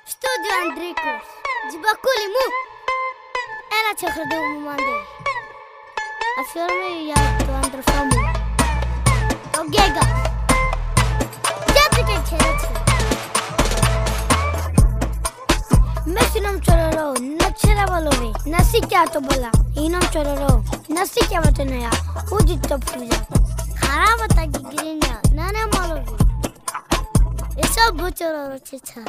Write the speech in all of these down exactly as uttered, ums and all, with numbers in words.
Studio Andricos, de Baculimu. Ela te acordou me mandei. A filme e a do André Famu. O Gega. Já te que quer. Messi não chorou, não chora valore. Nasci que a to bola, e não chorou. Nasci que a bateria, o de top fuja. Caramba tá que grinha, não é malove. Isso é butero chicha.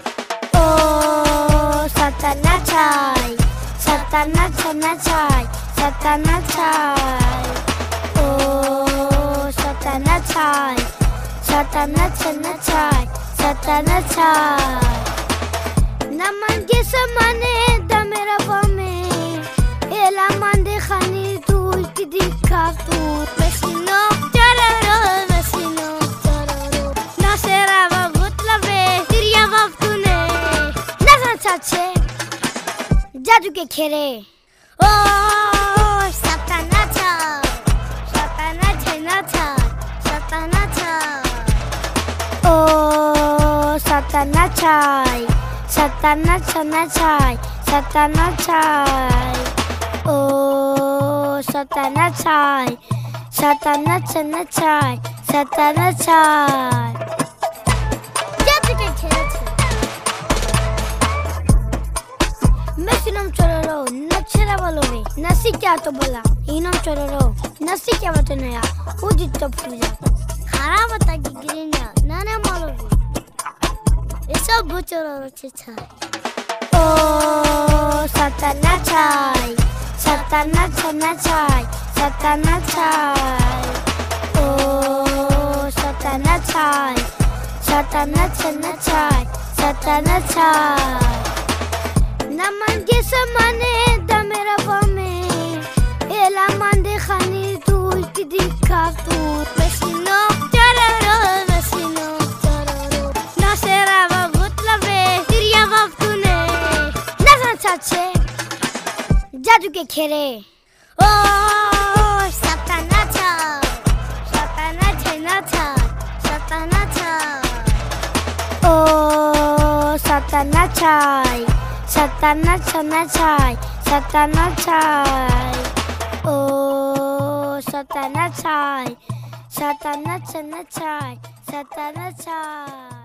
Oh, Satana chai, Satana chana chai, Satana chai. Oh, Satana chai, Satana chana chai, Satana chai. Naman ke samane da mera pame, ela mande khani tu ikdi khatu. Mesino tararo, mesino tararo. Nasera babutlabe, tiriya babtune. Chache, जादू के खेरे ओ सताना था सताना छेना था सताना था ओ सताना छाई सताना छना छाई सताना छाई ओ सताना छाई सताना छना छाई सताना छाई जादू के खेरे Messi non chororò, non c'era valore. Nasci che a to bola, e non chororò. Nasci che a bateria, o di top fuja. Caramba tá que grinha, não é malove. Isso é butero chicha. Oh, Satana chai, Satana chana chai, Satana chai. Oh, Satana chai, Satana chana chai, Satana chai. Naman ke samane da mera pame, ela mande khani tu ikdi khatu. Mesino tararo, mesino tararo. Nasera babutlabe, tiriya babtune. Nasan chache, जादू के खेरे ओ सताना था सताना छेना था सताना था ओ सताना छाई Satana chana chai, Satana chai. Oh, Satana chai, Satana chana chai, Satana chai.